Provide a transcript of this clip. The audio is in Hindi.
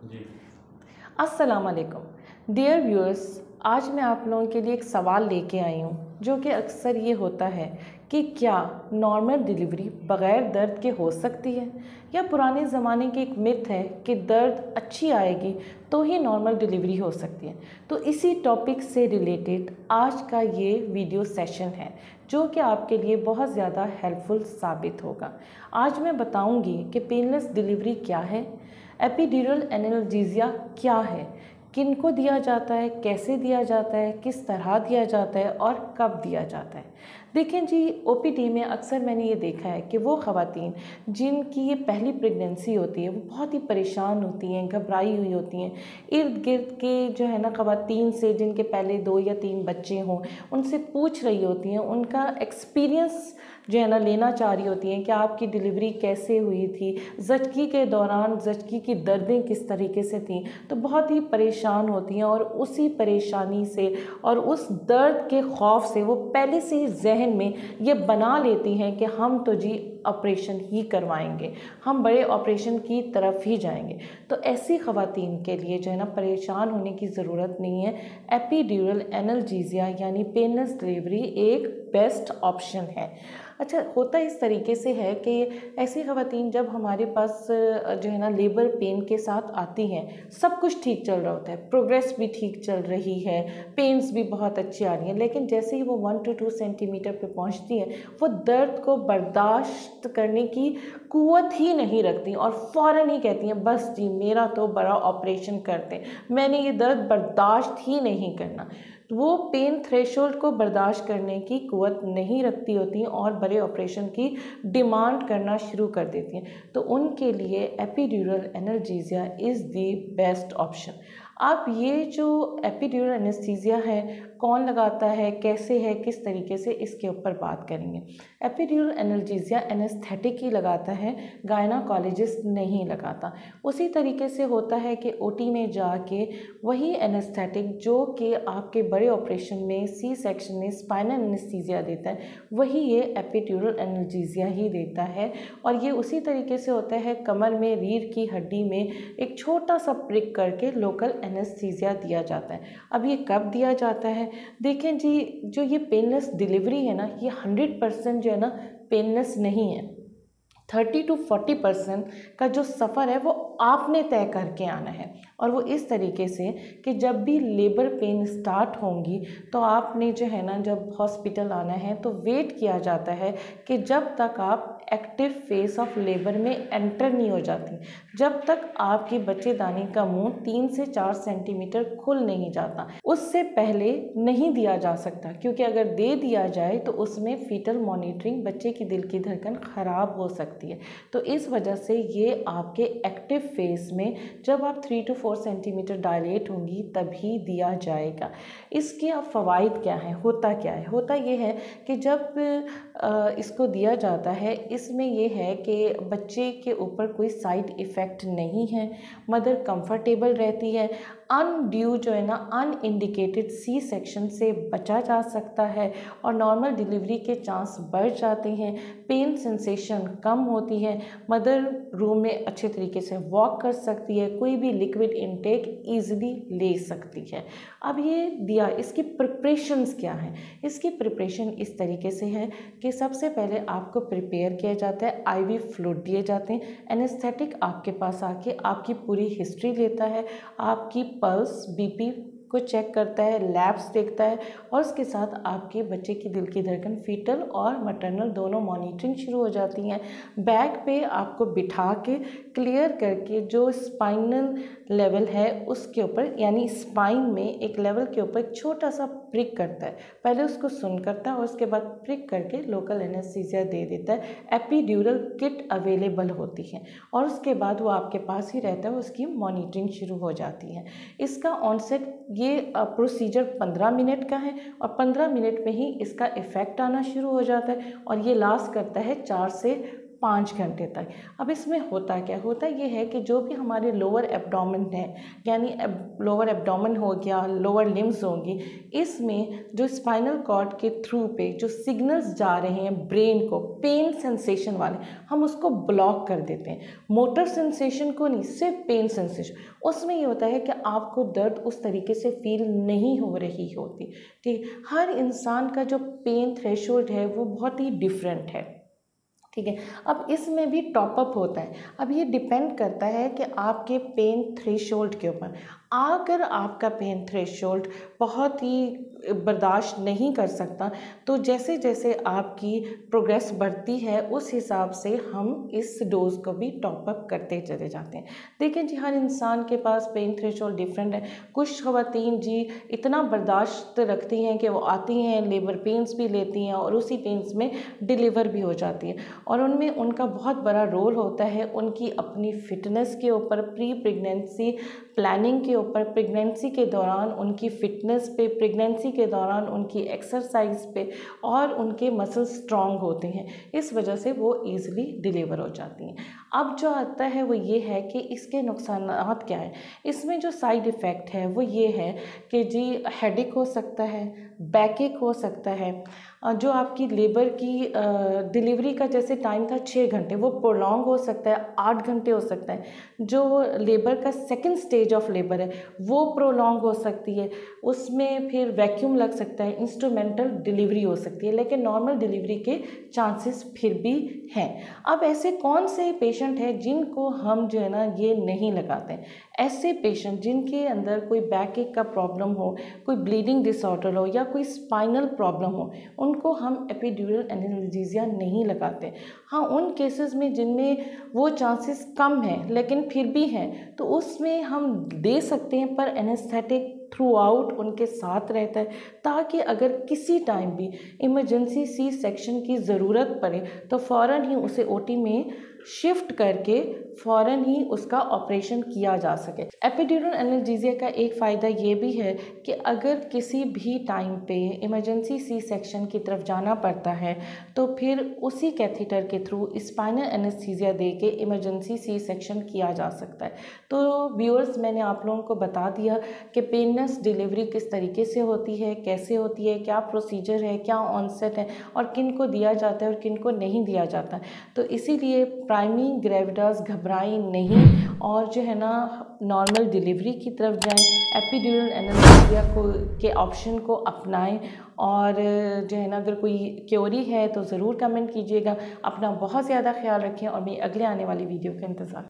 जी। अस्सलाम वालेकुम डियर व्यूअर्स। आज मैं आप लोगों के लिए एक सवाल लेके आई हूँ जो कि अक्सर ये होता है कि क्या नॉर्मल डिलीवरी बग़ैर दर्द के हो सकती है, या पुराने ज़माने की एक मिथ है कि दर्द अच्छी आएगी तो ही नॉर्मल डिलीवरी हो सकती है। तो इसी टॉपिक से रिलेटेड आज का ये वीडियो सेशन है जो कि आपके लिए बहुत ज़्यादा हेल्पफुल साबित होगा। आज मैं बताऊंगी कि पेनलेस डिलीवरी क्या है, एपिड्यूरल एनाल्जेसिया क्या है, किनको दिया जाता है, कैसे दिया जाता है, किस तरह दिया जाता है और कब दिया जाता है। देखें जी, ओपीडी में अक्सर मैंने ये देखा है कि वो ख़वातीन जिनकी ये पहली प्रेगनेंसी होती है वो बहुत ही परेशान होती हैं, घबराई हुई होती हैं। इर्द गिर्द के जो है ना ख़वातीन से जिनके पहले 2 या 3 बच्चे हों उनसे पूछ रही होती हैं, उनका एक्सपीरियंस जो है ना लेना चाह रही होती हैं कि आपकी डिलीवरी कैसे हुई थी, ज़चगी के दौरान ज़चगी की दर्दें किस तरीके से थीं। तो बहुत ही परेशान होती हैं और उसी परेशानी से और उस दर्द के खौफ से वो पहले से ही जहन में ये बना लेती हैं कि हम तो जी ऑपरेशन ही करवाएंगे, हम बड़े ऑपरेशन की तरफ ही जाएंगे। तो ऐसी ख़वातीन के लिए जो है ना परेशान होने की ज़रूरत नहीं है। एपिड्यूरल एनाल्जेसिया यानी पेनलेस डिलीवरी एक बेस्ट ऑप्शन है। अच्छा, होता इस तरीके से है कि ऐसी ख़वातीन जब हमारे पास जो है ना लेबर पेन के साथ आती हैं, सब कुछ ठीक चल रहा होता है, प्रोग्रेस भी ठीक चल रही है, पेन्स भी बहुत अच्छी आ रही हैं, लेकिन जैसे ही वो 1 to 2 सेंटीमीटर पे पहुंचती हैं वो दर्द को बर्दाश्त करने की कुव्वत ही नहीं रखती और फ़ौरन ही कहती हैं बस जी मेरा तो बड़ा ऑपरेशन करते, मैंने ये दर्द बर्दाश्त ही नहीं करना। तो वो पेन थ्रेशोल्ड को बर्दाश्त करने की कुव्वत नहीं रखती होती हैं और बड़े ऑपरेशन की डिमांड करना शुरू कर देती हैं। तो उनके लिए epidural analgesia is the best option. आप ये जो एपिड्यूरल एनेस्थीसिया है कौन लगाता है, कैसे है, किस तरीके से, इसके ऊपर बात करेंगे। एपिड्यूरल एनाल्जेसिया एनेस्थेटिक ही लगाता है, गायनाकोलॉजिस्ट नहीं लगाता। उसी तरीके से होता है कि ओटी में जाके वही एनेस्थेटिक जो कि आपके बड़े ऑपरेशन में, सी सेक्शन में स्पाइनल एनेस्थीसिया देता है, वही ये एपिड्यूरल एनाल्जेसिया ही देता है। और ये उसी तरीके से होता है, कमर में रीढ़ की हड्डी में एक छोटा सा प्रिक करके लोकल एनेस्थीसिया दिया जाता है। अब ये कब दिया जाता है? देखें जी, जो ये पेनलेस डिलीवरी है ना, ये 100% जो है ना पेनलेस नहीं है। 30 to 40% का जो सफ़र है वो आपने तय करके आना है। और वो इस तरीके से कि जब भी लेबर पेन स्टार्ट होंगी तो आपने जो है ना जब हॉस्पिटल आना है तो वेट किया जाता है कि जब तक आप एक्टिव फेस ऑफ लेबर में एंटर नहीं हो जाती, जब तक आपकी बच्चेदानी का मुंह 3 से 4 सेंटीमीटर खुल नहीं जाता, उससे पहले नहीं दिया जा सकता। क्योंकि अगर दे दिया जाए तो उसमें फीटल मॉनिटरिंग, बच्चे की दिल की धड़कन ख़राब हो सकती है। तो इस वजह से ये आपके एक्टिव फेस में जब आप 3 to 4 सेंटीमीटर डायलेट होंगी तभी दिया जाएगा। इसके अब फ़वाइद क्या हैं, होता क्या है? होता ये है कि जब इसको दिया जाता है, इसमें ये है कि बच्चे के ऊपर कोई साइड इफ़ेक्ट नहीं है, मदर कंफर्टेबल रहती है, अनड्यू जो है ना अनइंडिकेटेड सी सेक्शन से बचा जा सकता है और नॉर्मल डिलीवरी के चांस बढ़ जाते हैं, पेन सेंसेशन कम होती है, मदर रूम में अच्छे तरीके से वॉक कर सकती है, कोई भी लिक्विड इनटेक ईजिली ले सकती है। अब ये दिया, इसकी प्रिपरेशंस क्या हैं? इसकी प्रिपरेशन इस तरीके से है कि सबसे पहले आपको प्रिपेयर किया जाता है, आईवी फ्लूइड दिए जाते हैं, एनेस्थेटिक आपके पास आके आपकी पूरी हिस्ट्री लेता है, आपकी पल्स, बीपी को चेक करता है, लैब्स देखता है और उसके साथ आपके बच्चे की दिल की धड़कन, फीटल और मैटरनल दोनों मॉनिटरिंग शुरू हो जाती हैं। बैक पे आपको बिठा के क्लियर करके जो स्पाइनल लेवल है उसके ऊपर, यानी स्पाइन में एक लेवल के ऊपर एक छोटा सा प्रिक करता है, पहले उसको सुन करता है और उसके बाद प्रिक करके लोकल एनेस्थीसिया दे देता है। एपिड्यूरल किट अवेलेबल होती है और उसके बाद वो आपके पास ही रहता है, उसकी मॉनिटरिंग शुरू हो जाती है। इसका ऑनसेट ये प्रोसीजर 15 मिनट का है और 15 मिनट में ही इसका इफ़ेक्ट आना शुरू हो जाता है और ये लास्ट करता है 4 से 5 घंटे तक। अब इसमें होता क्या होता ये है कि जो भी हमारे लोअर एब्डोमेन है, यानी लोअर एब्डोमेन हो गया, लोअर लिम्स होंगी, इसमें जो स्पाइनल कॉर्ड के थ्रू पे जो सिग्नल्स जा रहे हैं ब्रेन को, पेन सेंसेशन वाले, हम उसको ब्लॉक कर देते हैं। मोटर सेंसेशन को नहीं, सिर्फ पेन सेंसेशन। उसमें ये होता है कि आपको दर्द उस तरीके से फील नहीं हो रही होती। ठीक, हर इंसान का जो पेन थ्रेशोल्ड है वो बहुत ही डिफरेंट है। ठीक है, अब इसमें भी टॉपअप होता है। अब ये डिपेंड करता है कि आपके पेन थ्रेशोल्ड के ऊपर। अगर आपका पेन थ्रेशोल्ड बहुत ही बर्दाश्त नहीं कर सकता, तो जैसे जैसे आपकी प्रोग्रेस बढ़ती है उस हिसाब से हम इस डोज को भी टॉपअप करते चले जाते हैं। देखिए जी, हर इंसान के पास पेन थ्रेशोल्ड डिफरेंट है। कुछ ख़वातीन जी इतना बर्दाश्त रखती हैं कि वो आती हैं, लेबर पेन्स भी लेती हैं और उसी पेन्स में डिलीवर भी हो जाती हैं, और उनमें उनका बहुत बड़ा रोल होता है उनकी अपनी फ़िटनेस के ऊपर, प्री प्रेगनेंसी प्लानिंग के ऊपर, प्रेगनेंसी के दौरान उनकी फ़िटनेस पे, प्रेगनेंसी के दौरान उनकी एक्सरसाइज पे, और उनके मसल्स स्ट्रॉन्ग होते हैं। इस वजह से वो ईज़िली डिलीवर हो जाती हैं। अब जो आता है वो ये है कि इसके नुकसानात क्या है। इसमें जो साइड इफ़ेक्ट है वो ये है कि जी हेडेक हो सकता है, बैकएक हो सकता है, जो आपकी लेबर की डिलीवरी का जैसे टाइम था 6 घंटे, वो प्रोलॉन्ग हो सकता है, 8 घंटे हो सकता है। जो लेबर का सेकंड स्टेज ऑफ लेबर है वो प्रोलॉन्ग हो सकती है, उसमें फिर वैक्यूम लग सकता है, इंस्ट्रूमेंटल डिलीवरी हो सकती है, लेकिन नॉर्मल डिलीवरी के चांसेस फिर भी हैं। अब ऐसे कौन से पेशेंट हैं जिनको हम जो है ना ये नहीं लगाते हैं? ऐसे पेशेंट जिनके अंदर कोई बैकएक का प्रॉब्लम हो, कोई ब्लीडिंग डिसऑर्डर हो, या कोई स्पाइनल प्रॉब्लम हो, उनको हम एपिड्यूरल एनास्थीसिया नहीं लगाते। हाँ, उन केसेस में जिनमें वो चांसेस कम हैं लेकिन फिर भी हैं, तो उसमें हम दे सकते हैं, पर एनेस्थेटिक थ्रू आउट उनके साथ रहता है, ताकि अगर किसी टाइम भी इमरजेंसी सी सेक्शन की ज़रूरत पड़े तो फ़ौरन ही उसे ओटी में शिफ्ट करके फ़ौरन ही उसका ऑपरेशन किया जा सके। एपिड्यूरल एनास्थीसिया का एक फ़ायदा ये भी है कि अगर किसी भी टाइम पे इमरजेंसी सी सेक्शन की तरफ जाना पड़ता है तो फिर उसी कैथेटर के थ्रू स्पाइनल एनास्थीसिया दे के इमरजेंसी सी सेक्शन किया जा सकता है। तो व्यूअर्स, मैंने आप लोगों को बता दिया कि पेनलेस डिलीवरी किस तरीके से होती है, कैसे होती है, क्या प्रोसीजर है, क्या ऑनसेट है, और किन को दिया जाता है और किन को नहीं दिया जाता। तो इसीलिए प्राइमी ग्रेविडास घबराएं नहीं, और जो है ना नॉर्मल डिलीवरी की तरफ जाएं, एपिड्यूरल एनास्थीसिया के ऑप्शन को अपनाएं, और जो है ना अगर कोई क्योरी है तो ज़रूर कमेंट कीजिएगा। अपना बहुत ज़्यादा ख्याल रखें, और मेरी अगले आने वाली वीडियो का इंतज़ार